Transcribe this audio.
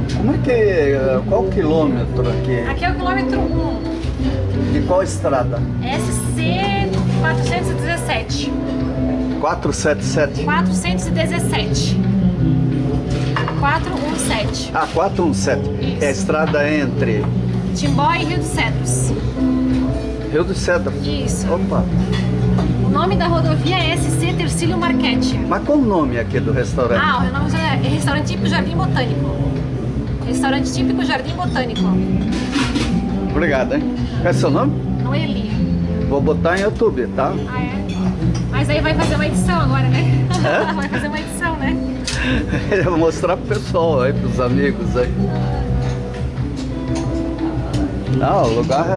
Como é que... Qual o quilômetro aqui? Aqui é o quilômetro 1, De qual estrada? SC 417. 477? 417. 417. Ah, 417. Isso. É a estrada entre Timbó e Rio dos Cedros. Rio dos Cedros. Isso. Opa. O nome da rodovia é SC Tercílio Marchetti. Mas qual o nome aqui do restaurante? Ah, o nome é Restaurante Típico Jardim Botânico. Restaurante Típico Jardim Botânico. Obrigado, hein? Qual é seu nome? Noeli. Vou botar em YouTube, tá? Ah, é? Mas aí vai fazer uma edição agora, né? É? Vai fazer uma edição, né? Eu vou mostrar pro pessoal aí, pros amigos aí. Ah, o lugar